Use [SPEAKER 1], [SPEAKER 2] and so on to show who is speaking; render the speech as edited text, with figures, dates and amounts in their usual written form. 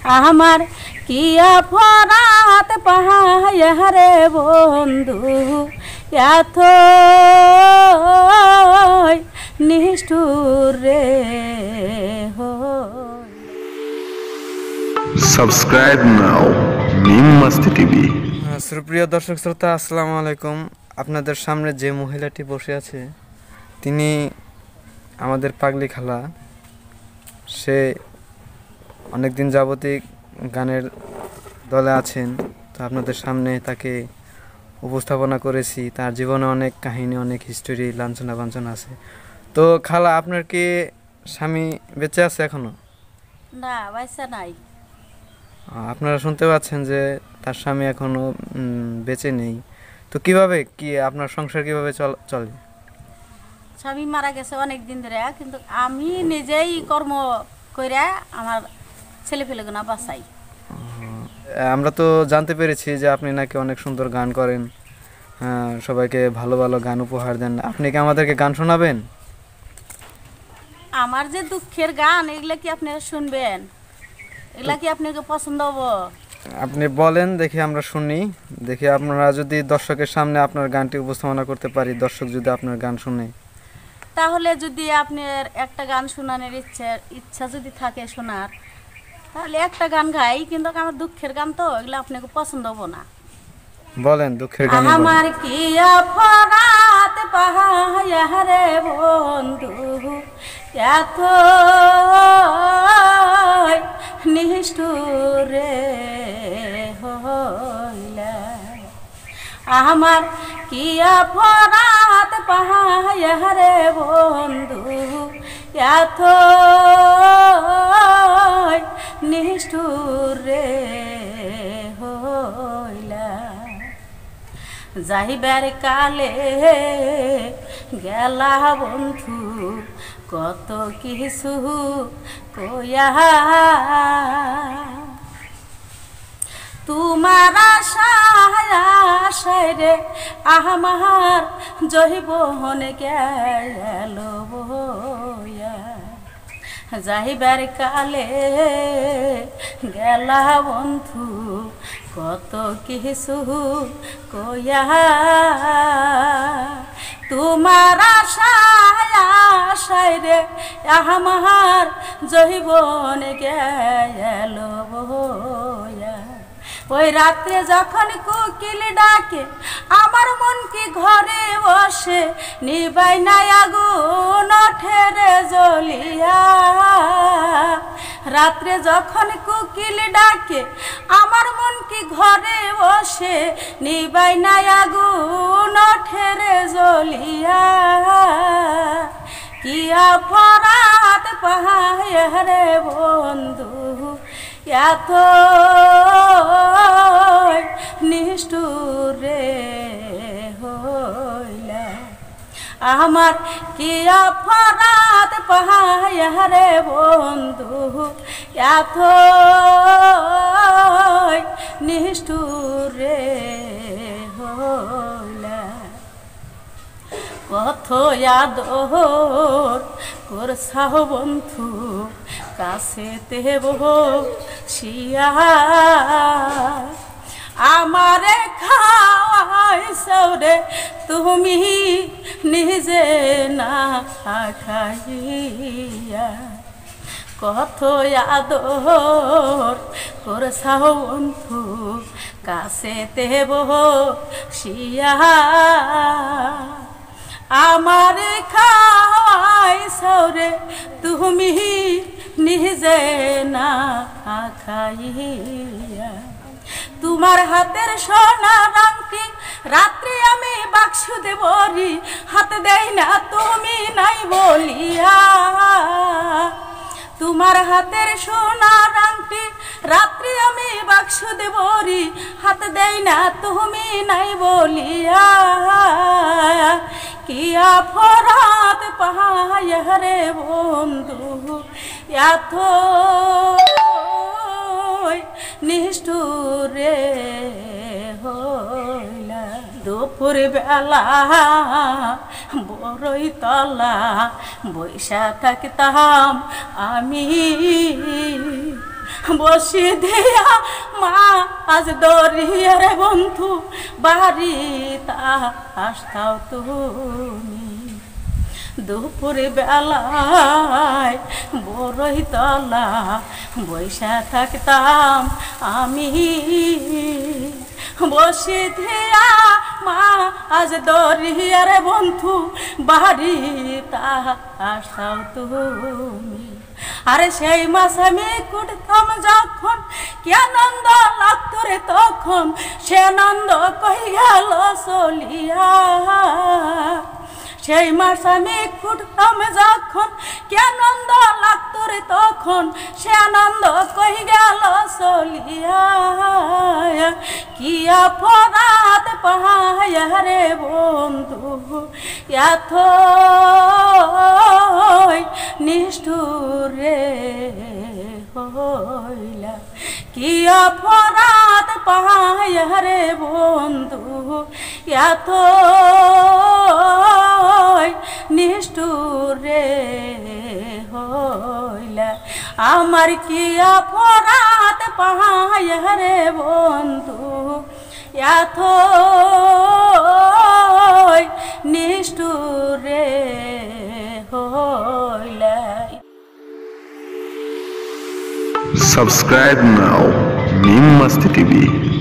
[SPEAKER 1] আমার কি অপরাধ পাহায় রে বন্ধু এত নিষ্ঠুর রে
[SPEAKER 2] সাবস্ক্রাইব নাও মিম মাস্তি টিভি।
[SPEAKER 3] সুপ্রিয় দর্শক শ্রোতা, আসসালামু আলাইকুম। আপনাদের সামনে যে মহিলাটি বসে আছে তিনি আমাদের পাগলি খালা। সে অনেকদিন যাবতীয় গানের দলে আছেন, তো আপনাদের সামনে তাকে উপস্থাপনা করেছি। তার জীবনে অনেক কাহিনী, অনেক হিস্টোরি, লাঞ্ছনা বাঞ্ছনা আছে। তো খালা, আপনার কি স্বামী বেঁচে আছে এখনো?
[SPEAKER 1] না, বাইসা নাই।
[SPEAKER 3] আপনারা শুনতে পাচ্ছেন যে তার স্বামী এখনো বেঁচে নেই। তো কিভাবে কি আপনার সংসার কিভাবে চলে?
[SPEAKER 1] স্বামী মারা গেছে অনেক দিন ধরে, কিন্তু আমি নিজেই কর্ম করে আমার ছেলে ফেলেগুনা বাঁচাই।
[SPEAKER 3] আমরা তো জানতে পেরেছি যে আপনি নাকি অনেক সুন্দর গান করেন, সবাইকে ভালো ভালো গান উপহার দেন। আপনি কি আমাদেরকে গান শোনাবেন?
[SPEAKER 1] আমার যে দুঃখের গান, এগুলা কি আপনারা শুনবেন? এগুলা কি আপনাকে পছন্দ হবো?
[SPEAKER 3] আপনি বলেন, দেখি আমরা শুনি। দেখি আপনারা যদি দর্শকের সামনে আপনার গানটি উপস্থাপনা করতে পারি, দর্শক যদি আপনার গান শুনে,
[SPEAKER 1] তাহলে যদি আপনার একটা গান শোনানোর ইচ্ছা যদি থাকে শোনার, তাহলে একটা গান গাই। কিন্তু আমার দুঃখের গান তো, এগুলো আপনাকে পছন্দ হবো না।
[SPEAKER 3] বলেন দুঃখের গান।
[SPEAKER 1] আমার কি অপরাধ পাহায় রে বন্ধু এত নিষ্ঠুর রে হইলা। আমার কি অপরাধ পাহায় রে বন্ধু এত নিষ্ঠুর রে হইলা। যাইবার কালে গেলা বন্ধু কত কিছু কইয়া, তোমার আশায় রে আমার জৈবন গেল বইয়া। যাইবার কালে গেলা বন্ধু কত কিছু কইয়া, তোমার আশায় রে আমার জৈবন গেল বইয়া। ওই রাত্রে যখন কোকিল ডাকে আমার মন কি ঘরে বসে, নিবাই নাই আগুন ঠেরে জ্বলিয়া। রাত্রে যখন কোকিল ডাকে আমার মন কি ঘরে বসে, নিবাই নাই আগুন ঠেরে জ্বলিয়া। কি অপরাধ পাহায় রে বন্ধু এত নিষ্ঠুর রে হইলা। আমার কি অপরাধ পাহায় রে বন্ধু এত নিষ্ঠুর রে হইলা। কত আদর করছাও বন্ধু কাছে তেব শিয়া, আমারে খাওয়াইছাও রে তুমি নিজে না খাইয়া। কত আদর করছাও বন্ধু কাছে তেব শিয়া, আমারে খাওয়াইছাও রে তুমি নিজে না খাইয়া। তোমার হাতের সোনা আংটি রাত্রি আমি বাক্স দেবরি, হাতে দেই না তুমি নাই বলিয়া। তোমার হাতের সোনা আংটি রাত্রি আমি বাক্স দেবরি, হাতে দেই না তুমি নাই বলিয়া। কি অপরাধ পাহায় রে বন্ধু এত নিষ্ঠুর রে হইলা। দুপুর বেলা বড়ই তলা বৈশা থাকতাম আমি, বসি দিয়া মা আজ দরিয়া রে বন্ধু বাড়িতে আসতাও তুমি দুপুর বেলায় বড়ই তলা বৈশা থাকতাম আমি বসে দিয়া মা আজ দরিয়ার বন্ধু বাড়িতে আসাও তুমি আরে সেই মাছ আমি কুটতাম যখন কি আনন্দ লাগতো রে তখন সে আনন্দ কই গেল চলিয়া সেই মাছ আমি কুটতাম যখন কি আনন্দ লাগতো রে তখন সে আনন্দ কই গেল চলিয়া কি অপরাধ পাহায়া রে বন্ধু এত নিষ্ঠুর রে হইলা কি অপরাধ পাহায়া রে বন্ধু এত নিষ্ঠুর রে হইলা আমার কি অপরাধ পাহায়া রে বন্ধু এত নিষ্ঠুর রে হইলা
[SPEAKER 2] Subscribe now, Meme Masti TV.